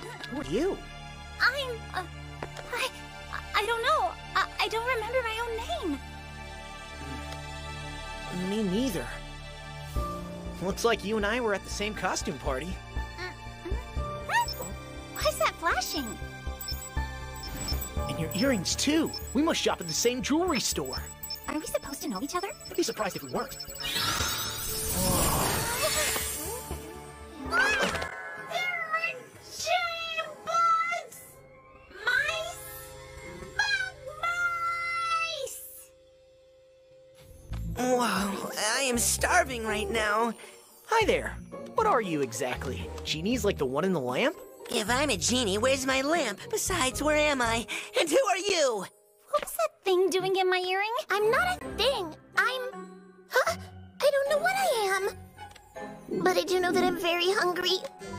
Who are you? I don't know. I don't remember my own name. Me neither. Looks like you and I were at the same costume party. Why is that flashing? And your earrings, too. We must shop at the same jewelry store. Are we supposed to know each other? I'd be surprised if we weren't. Wow, I am starving right now. Hi there. What are you exactly? Genies like the one in the lamp? If I'm a genie, where's my lamp? Besides, where am I? And who are you? What was that thing doing in my earring? I'm not a thing. Huh? I don't know what I am. But I do know that I'm very hungry.